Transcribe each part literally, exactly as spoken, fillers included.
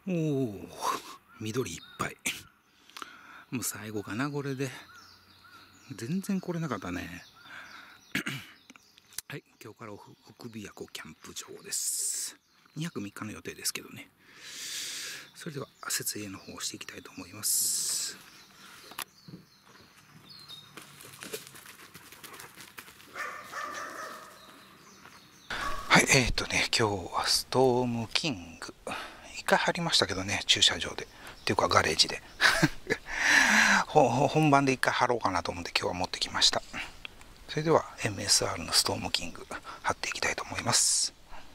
おお、緑いっぱい。もう最後かな、これで。全然来れなかったね。はい、今日から福比谷湖キャンプ場です。にはくみっかの予定ですけどね。それでは設営の方をしていきたいと思います。はい、えーとね、今日はストームキング。一回入りましたけどね、駐車場で。っていうかガレージで。本番で一回貼ろうかなと思って今日は持ってきました。それでは エムエスアール のストームキング貼っていきたいと思います。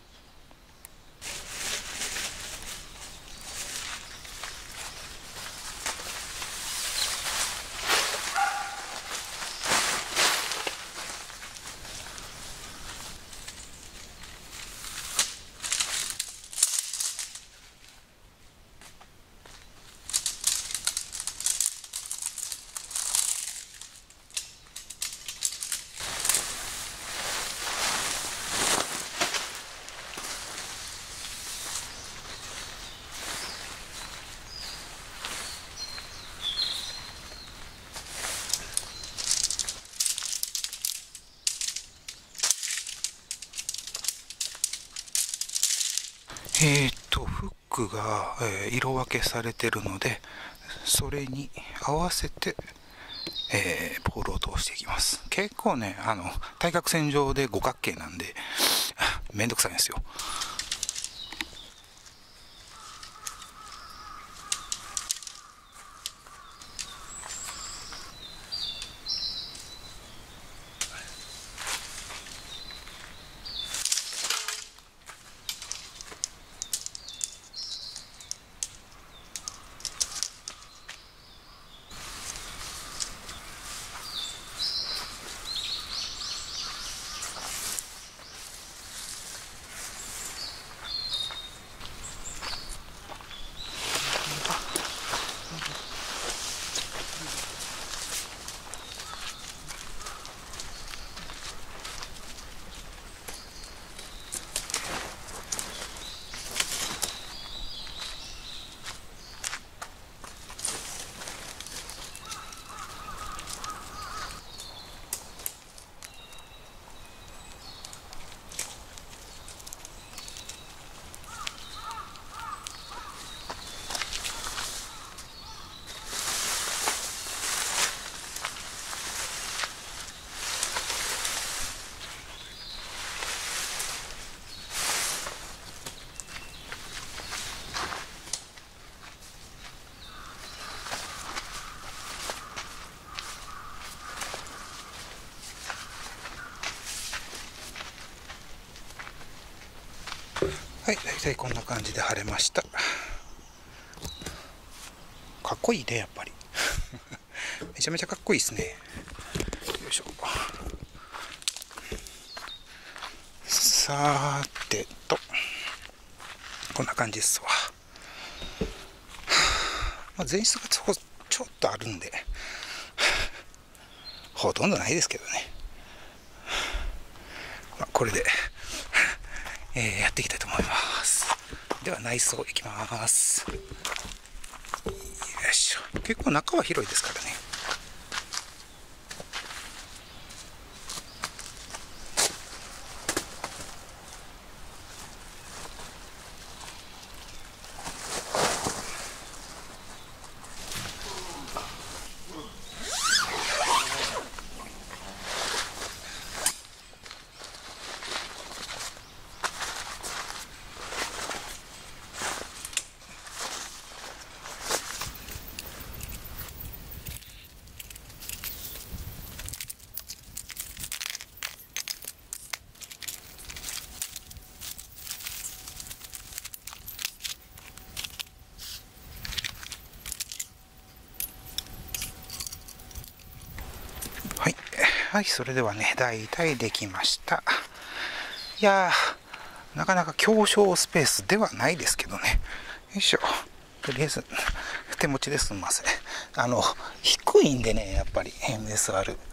えーと、フックが、えー、色分けされてるので、それに合わせて、えー、ポールを通していきます。結構ね、あの、対角線上で五角形なんで、めんどくさいんですよ。はい、大体こんな感じで貼れました。かっこいいね、やっぱり。めちゃめちゃかっこいいですね。よいしょ。さーてと、こんな感じですわ。まあ、前室がちょちょっとあるんで、ほとんどないですけどね。まあ、これで、えー、やっていきたいと思います。では内装いきます。よいしょ。結構中は広いですからね。はい、はい、それではね、大体できました。いやー、なかなか狭小スペースではないですけどね。よいしょ。とりあえず、手持ちですみません。あの、低いんでね、やっぱり エムエスアール。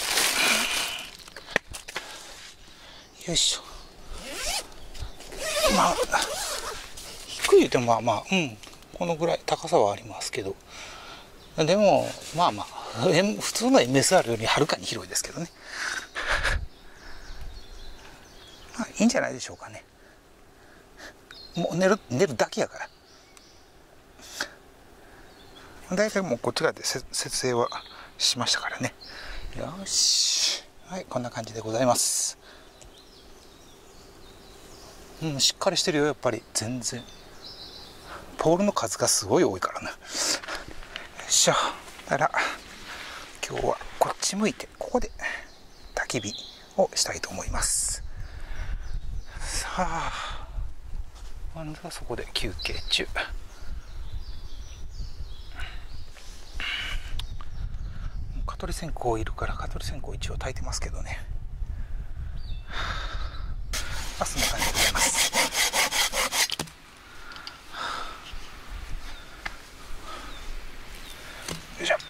よいしょ。 まあ低い言うてもまあまあうんこのぐらい高さはありますけど、でもまあまあ普通の エムエスアール よりはるかに広いですけどね。まあいいんじゃないでしょうかね。もう寝る寝るだけやから。大体もうこっち側で設営はしましたからね。よし、はい、こんな感じでございます。うん、しっかりしてるよ、やっぱり。全然ポールの数がすごい多いからな。よいしょ。だから今日はこっち向いてここで焚き火をしたいと思います。さあワンズはそこで休憩中。蚊取り線香いるから蚊取り線香一応焚いてますけどね。あ、そんな感じでございます。よいしょ。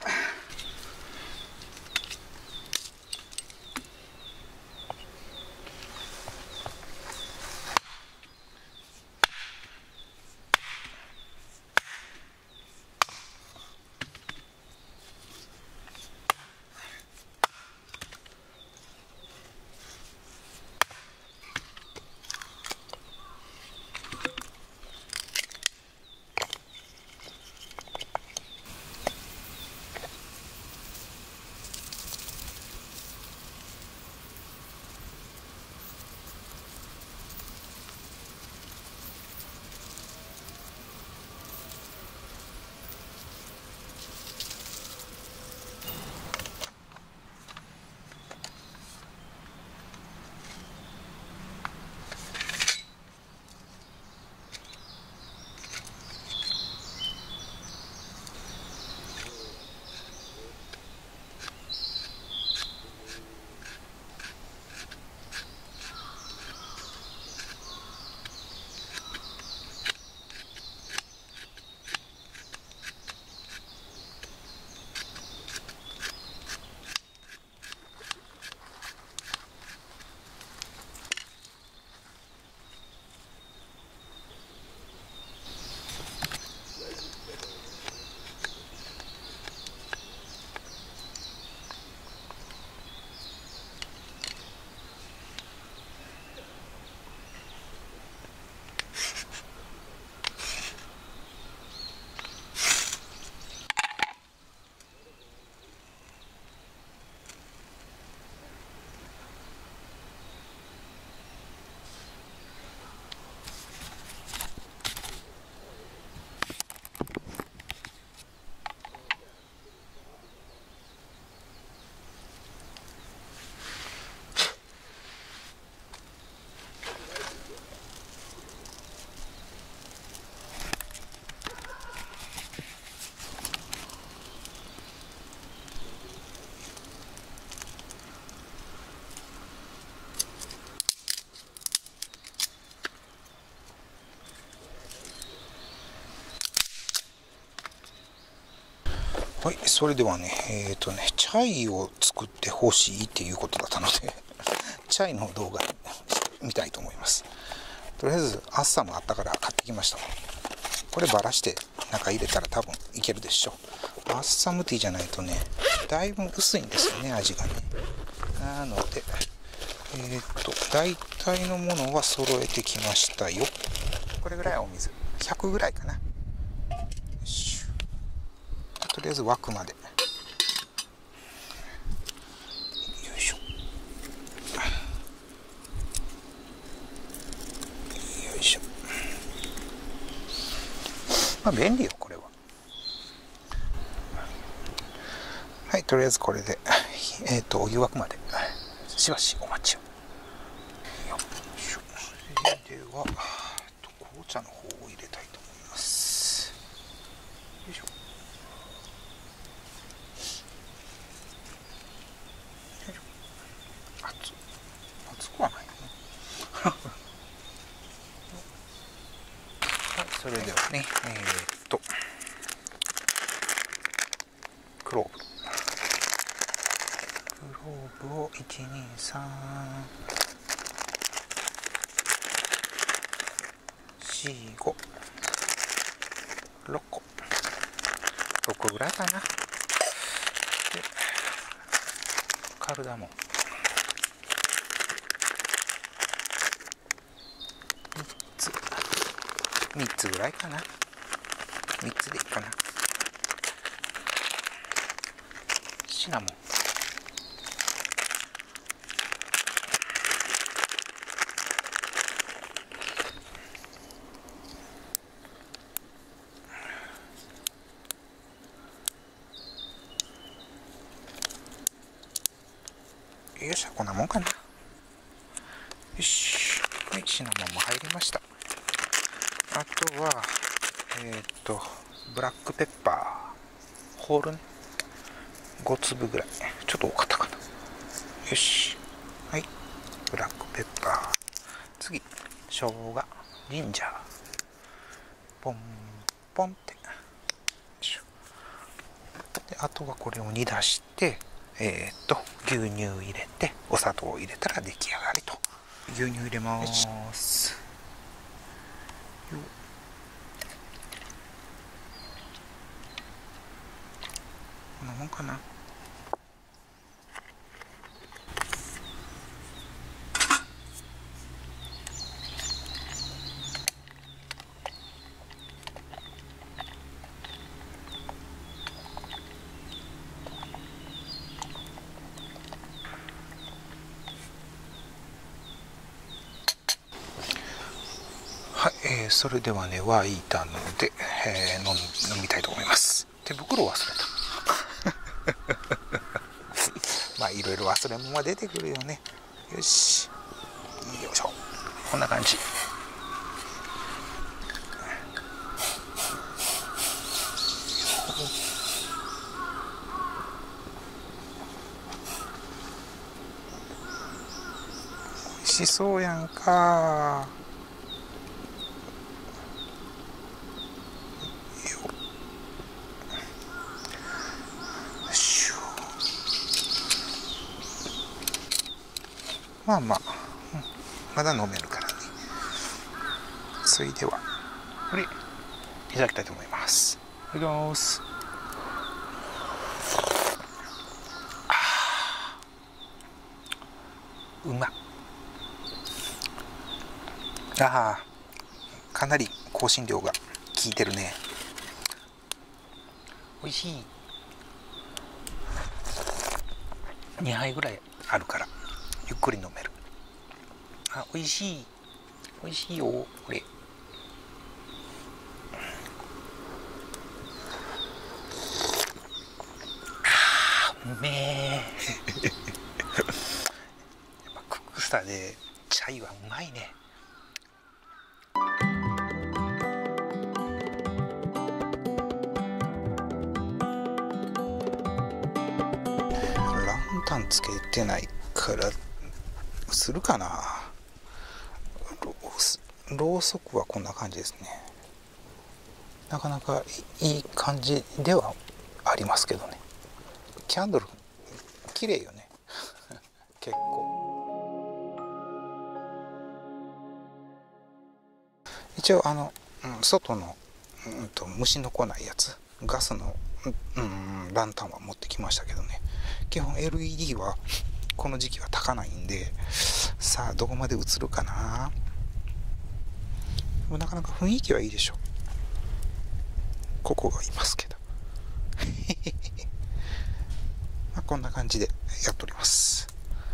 はい、それではね、えっとね、チャイを作ってほしいっていうことだったので、チャイの動画見たいと思います。とりあえず、アッサムあったから買ってきました。こればらして中入れたら多分いけるでしょう。アッサムティーじゃないとね、だいぶ薄いんですよね、味がね。なので、えっと、大体のものは揃えてきましたよ。これぐらいお水。ひゃくぐらいかな。とりあえず沸くまで。よいしょ。よいしょ。まあ便利よこれは。はい、とりあえずこれでえっとお湯沸くまでしばしお待ちを。よいしょ。それでは紅茶の方を入れたいと思います。よいしょ。熱くはないな。はい、それではね、えー、っとクローブクローブをいちにさんご、ろっこ、ろっこぐらいかな。でカルダモンみっつ、みっつぐらいかな。みっつでいいかな。シナモン、よっしゃ、こんなもんかな。よし、はい、シナモンも入りました。あとはえー、っとブラックペッパーホールね、ごつぶぐらい、ちょっと多かったかな。よし、はい、ブラックペッパー。次、生姜、ジンジャー、ポンポンって。であとはこれを煮出して、えー、っと牛乳入れてお砂糖を入れたら出来上がりと。牛乳入れます。よこんなもんかな。はい、えー、それではね沸いたので、えー、飲, 飲みたいと思います。手袋忘れたまあいろいろ忘れ物は出てくるよね。よし、よいしょ、こんな感じ。おいしそうやんか。まあまあ、うん、まだ飲めるからね。それではこれいただきたいと思います。いただきます。あー、うまっ。あー、かなり香辛料が効いてるね。おいしい。にはいぐらいあるからゆっくり飲める。あ、おいしい、おいしいよこれ。あー、うめえやっぱクックスターでチャイはうまいね。ランタンつけてないからするかな。ろうそくはこんな感じですね。なかなかいい感じではありますけどね。キャンドル綺麗よね結構。一応あの、うん、外の、うん、と虫の来ないやつ、ガスの、うん、ランタンは持ってきましたけどね。基本 エルイーディー はこの時期は炊かないんで、さあどこまで映るかな。なかなか雰囲気はいいでしょ。ここがいますけどまあこんな感じでやっております。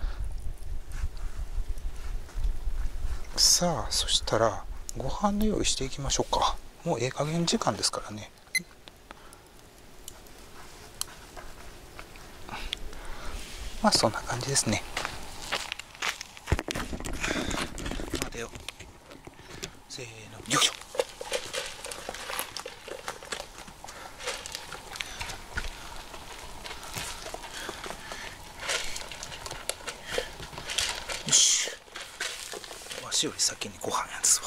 さあそしたらご飯の用意していきましょうか。もうええ加減時間ですからね。まあそんな感じですね。待てよ、せーの、よいしょ。よし、わしより先にご飯やつわ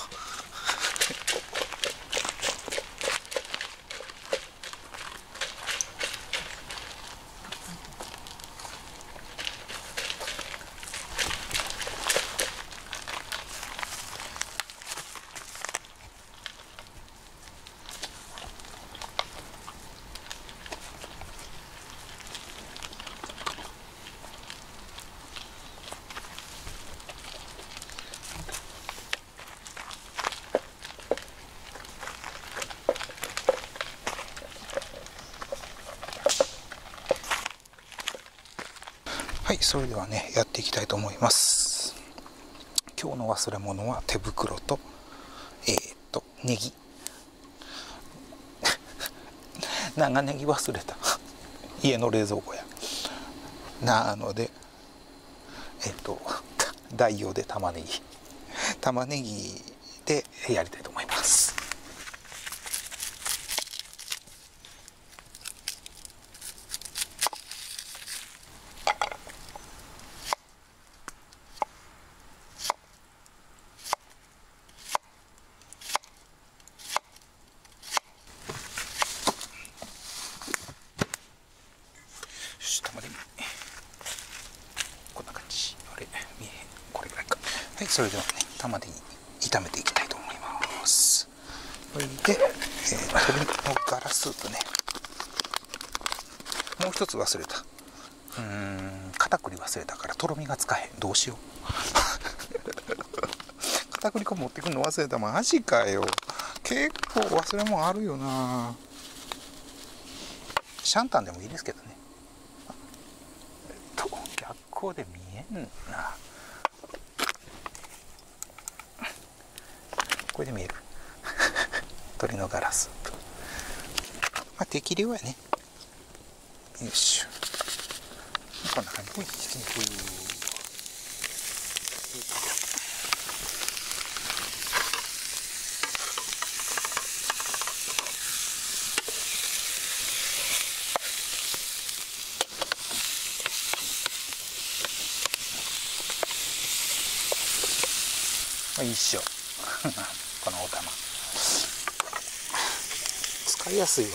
はい、それではね、やっていきたいと思います。今日の忘れ物は手袋と、えー、っと、ネギ。長ネギ忘れた。家の冷蔵庫や。なので、えー、っと、代用で玉ねぎ。玉ねぎでやりたいと思います。玉ねぎこんな感じ。あれ見えへん。これぐらいか。はい、それではね、玉ねぎ炒めていきたいと思います。それで、えー、鶏のガラスープね。もう一つ忘れた。うーん片栗忘れたからとろみがつかへん。どうしよう。片栗粉持ってくるの忘れた。マジかよ。結構忘れ物あるよな。シャンタンでもいいですけどね。と逆光で見えんな。これで見える。鶏のガラスープ。まあ適量やね。よいしょ。こんな感じ。ひき肉。まあいいっしょ。このお玉。使いやすいわ。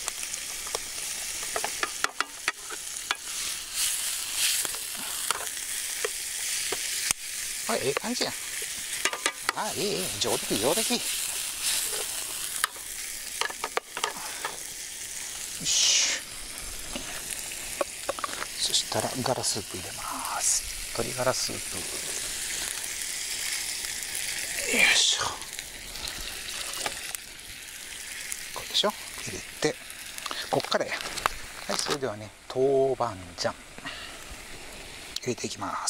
あ、ええ感じやん。あ、いい、いい、上出来、上出来。よし。そしたら、ガラスープ入れます。鶏ガラスープ。よいしょ。こうでしょ。入れて、こっからや。はい、それではね、豆板醤。入れていきます。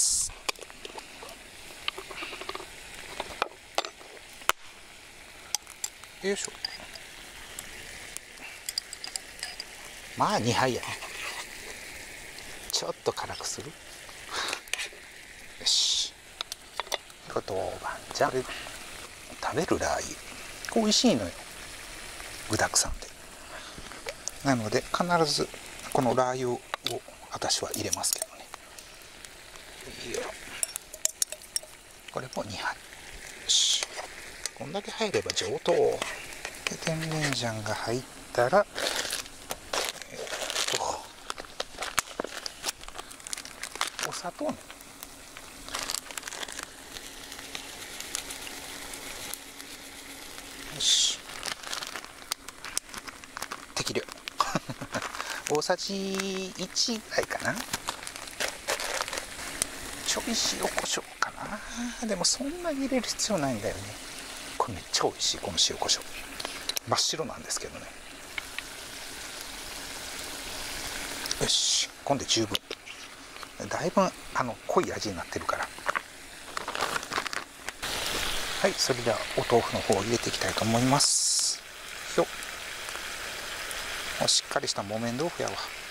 よいしょ。まあにはいやね。ちょっと辛くする。よし。これ豆板醤。食べるラー油。これ美味しいのよ。具だくさんで。なので必ずこのラー油を私は入れますけどね。これもにはい。よし。こんだけ入れば上等。で甜麺醤が入ったら、えー、っとお砂糖ね。よし。適量。大さじいちぐらいかな。ちょい塩コショウかな。でもそんなに入れる必要ないんだよね。これめっちゃ美味しい。この塩コショウ真っ白なんですけどね。よし、こんで十分。だいぶあの濃い味になってるから。はい、それではお豆腐の方を入れていきたいと思います。よっ、しっかりした木綿豆腐やわ。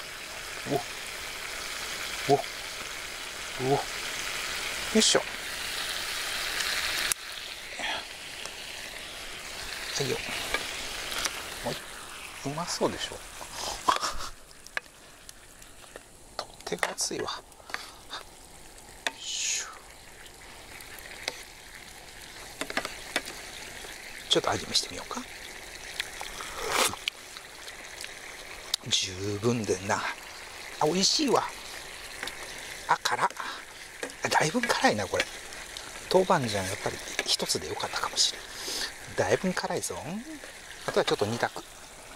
おおおよいしょ。はいよ。うまそうでしょ。取っ手が熱いわ。ちょっと味見してみようか。十分でんな。あ、美味しいわ。あ、辛っ。だいぶ辛いなこれ。豆板醤やっぱり一つでよかったかもしれん。だいぶ辛いぞ。あとはちょっと煮たく。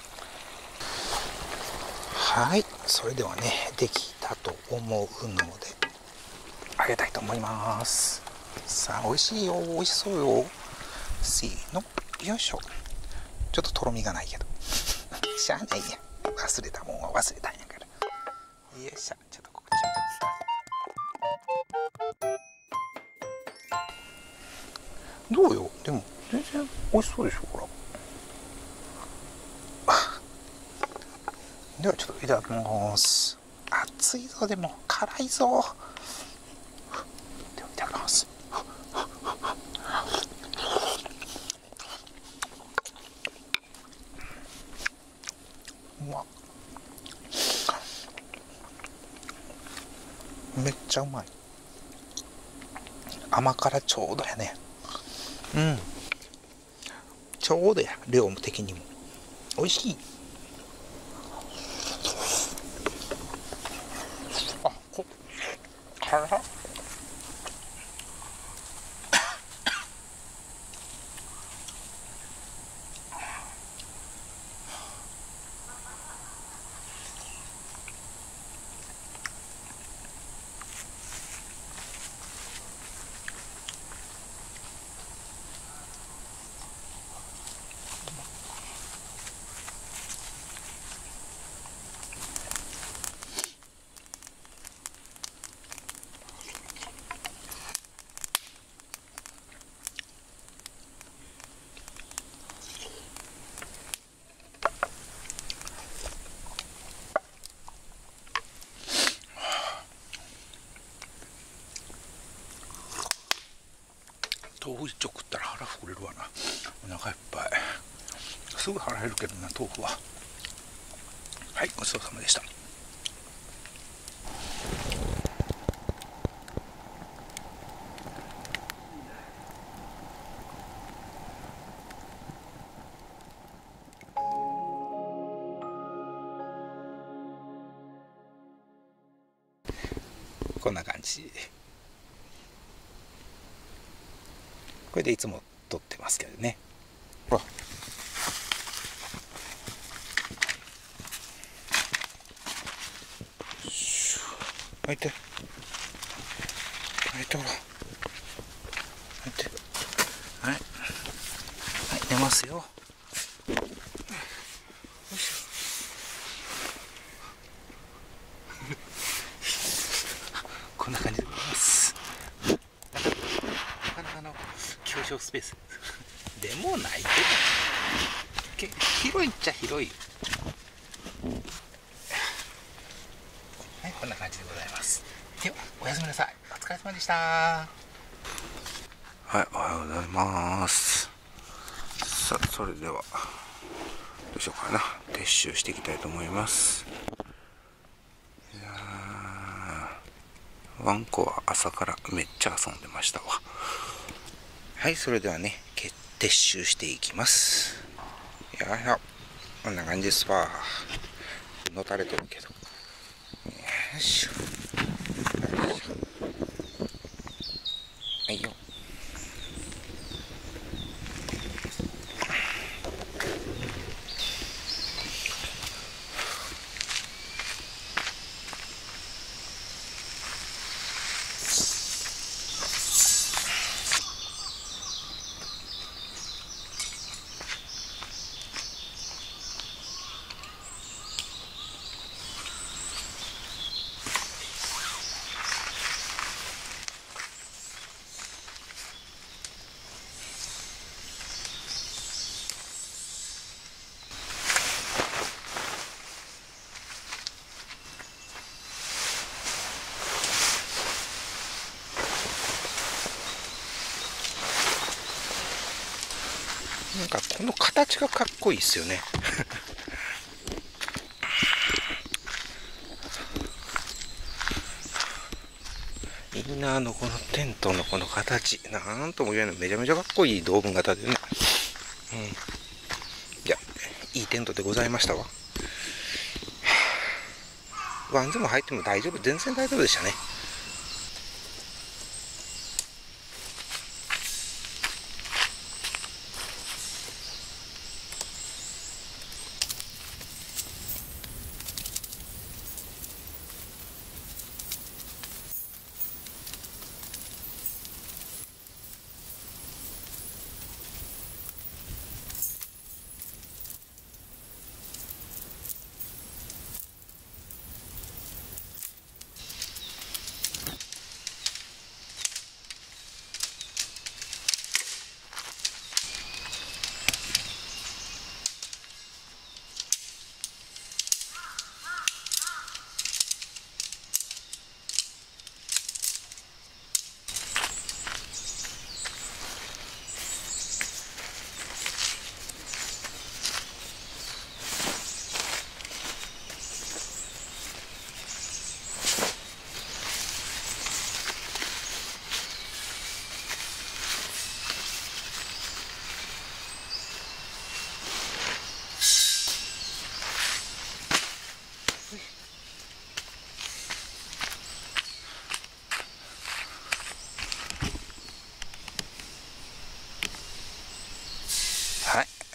はい、それではね、できたと思うのであげたいと思います。さあ、美味しいよ、美味しそうよ。せーの、よいしょ。ちょっととろみがないけどしゃあないや。忘れたもんは忘れたんやから。よいしょ。ちょっとここちょっとどうよ、でも全然美味しそうでしょ。ほらではちょっといただきます。熱いぞ、でも辛いぞ。ではいただきます。うわ、めっちゃうまい。甘辛ちょうどやね。うん、ちょうどや、量的にも美味しい。あ、こ辛っ。豆腐一丁食ったら腹膨れるわな。お腹いっぱい。すぐ腹減るけどな、豆腐は。はい、ごちそうさまでした。こんな感じ。これでいつも撮ってますけどね。ほら、開いて開いて、ほら開いて、はいはい、寝ますよ。よいしょ。こんな感じでございます。なかなかの狭小スペースでもないけど、広いっちゃ広い。はい、こんな感じでございます。ではおやすみなさい。お疲れ様でした。はい、おはようございます。さあ、それではどうしようかな、撤収していきたいと思います。いやー、ワンコは朝からめっちゃ遊んでましたわ。はい、それではね、撤収していきます。いやー、こんな感じですわ。のたれてるけど。よいしょ。はいよ。なんかこの形がかっこいいですよね。インナーのこのテントのこの形、なんとも言えない、めちゃめちゃかっこいいドーム型でね。うん。いや、いいテントでございましたわ。ワンズも入っても大丈夫、全然大丈夫でしたね。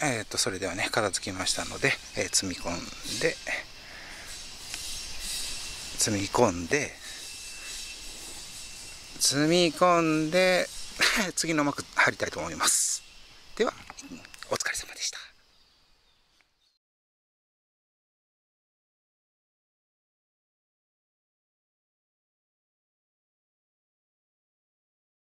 えー、とそれではね、片付きましたので、えー、積み込んで、積み込んで、積み込んで、次の膜貼りたいと思います。では、お疲れ様でした。